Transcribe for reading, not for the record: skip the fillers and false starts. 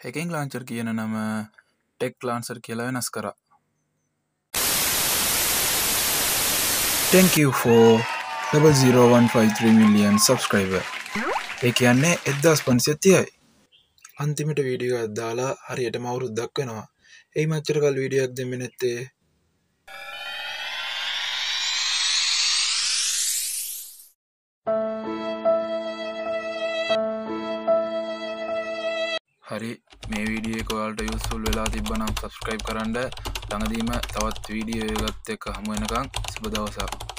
හැකින් ලාන්චර් කියන නම ටෙක් ලාන්සර් කියලා වෙනස් කරා. Thank you for 00153 million subscriber. ඒ කියන්නේ 1530යි. අන්තිමට වීඩියෝ එකක් දාලා හරියටම අවුරුද්දක් වෙනවා. එයි මච්චර කල් වීඩියෝ එකක් දෙන්නේ නැත්තේ. හරි මේ වීඩියෝ එක ඔයාලට යූස්ෆුල් වෙලා තිබ්බනම් subscribe කරන්න. ළඟදීම තවත් වීඩියෝ එකත් එක්ක හමු වෙනකන් සුබ දවසක්.